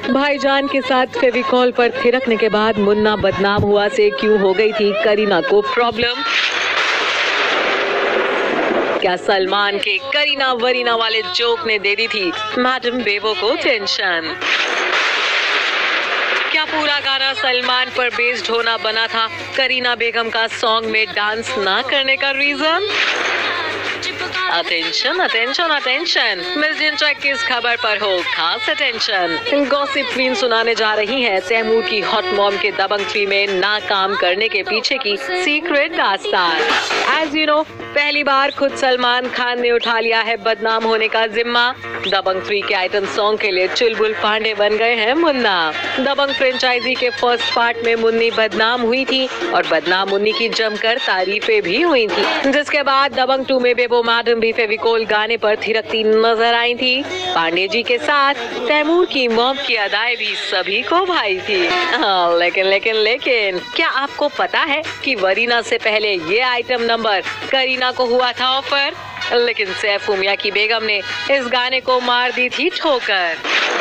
भाईजान के साथ फेविकॉल पर थिरकने के बाद मुन्ना बदनाम हुआ से क्यों हो गई थी करीना को प्रॉब्लम? क्या सलमान के करीना वरीना वाले जोक ने दे दी थी मैडम बेबो को टेंशन? क्या पूरा गाना सलमान पर बेस्ड होना बना था करीना बेगम का सॉन्ग में डांस ना करने का reason? Attention attention attention, miss track की इस खबर पर हो खास अटेंशन। गॉसिप क्वीन सुनाने जा रही हैं तैमूर की हॉट मॉम के दबंग 3 में नाकाम करने के पीछे की सीक्रेट दास्तान। एज यू नो, पहली बार खुद सलमान खान ने उठा लिया है बदनाम होने का जिम्मा। दबंग 3 के आइटम सॉन्ग के लिए चुलबुल पांडे बन गए हैं मुन्ना। दबंग फ्रेंचाइजी के फर्स्ट पार्ट में मुन्नी बदनाम हुई थी और बदनाम मुन्नी की जमकर तारीफें भी हुई थी, जिसके बाद दबंग 2 में बेबो मैडम भी फेविकोल गाने पर थिरकती नजर आई थी। पांडे जी के साथ तैमूर की मॉम की अदाएं भी सभी को भाई थी। लेकिन क्या आपको पता है कि वरीना से पहले ये आइटम नंबर करीना को हुआ था ऑफर, लेकिन सैफ उमिया की बेगम ने इस गाने को मार दी थी ठोकर।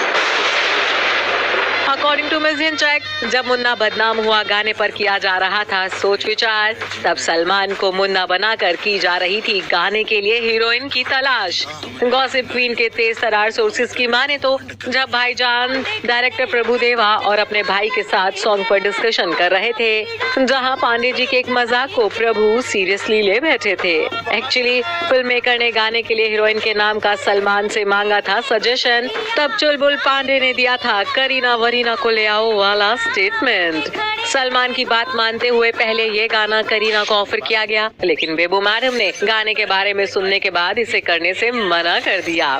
अकॉर्डिंग टू मिस ट्रैक, जब मुन्ना बदनाम हुआ गाने पर किया जा रहा था सोच विचार, तब सलमान को मुन्ना बनाकर की जा रही थी गाने के लिए हीरोइन की तलाश। गॉसिप क्वीन के तेज तरार सोर्सेज की माने तो जब भाईजान डायरेक्टर प्रभुदेवा और अपने भाई के साथ सॉन्ग पर डिस्कशन कर रहे थे, जहां पांडे जी के एक मजाक को प्रभु सीरियसली ले बैठे थे। एक्चुअली फिल्म मेकर ने गाने के लिए हीरोइन के नाम का सलमान से मांगा था सजेशन, तब चुलबुल पांडे ने दिया था करीना वरीना को ले आओ वाला स्टेटमेंट। सलमान की बात मानते हुए पहले ये गाना करीना को ऑफर किया गया, लेकिन बेबो मैडम ने गाने के बारे में सुनने के बाद इसे करने से मना कर दिया।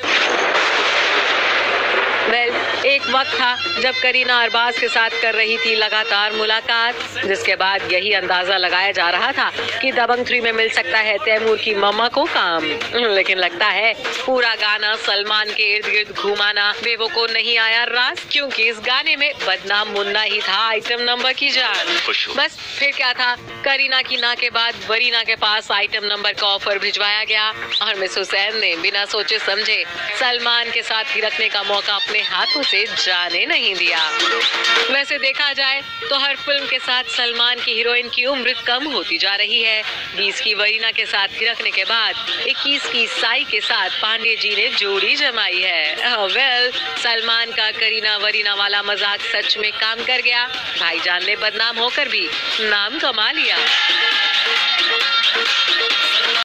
एक वक्त था जब करीना अरबाज के साथ कर रही थी लगातार मुलाकात, जिसके बाद यही अंदाजा लगाया जा रहा था कि दबंग 3 में मिल सकता है तैमूर की मम्मा को काम। लेकिन लगता है पूरा गाना सलमान के इर्द गिर्द घुमाना बेबो को नहीं आया रास, क्योंकि इस गाने में बदनाम मुन्ना ही था आइटम नंबर की जान। बस फिर क्या था, करीना की ना के बाद वरीना के पास आइटम नंबर का ऑफर भिजवाया गया और मिस हुसैन ने बिना सोचे समझे सलमान के साथ थिरकने का मौका अपने हाथों से जाने नहीं दिया। वैसे देखा जाए तो हर फिल्म के साथ सलमान की हीरोइन की उम्र कम होती जा रही है। 20 की वरीना के साथ थिरकने के बाद 21 की साई के साथ पांडे जी ने जोड़ी जमाई है। सलमान का करीना वरीना वाला मजाक सच में काम कर गया। भाईजान ने बदनाम होकर भी नाम कमा लिया।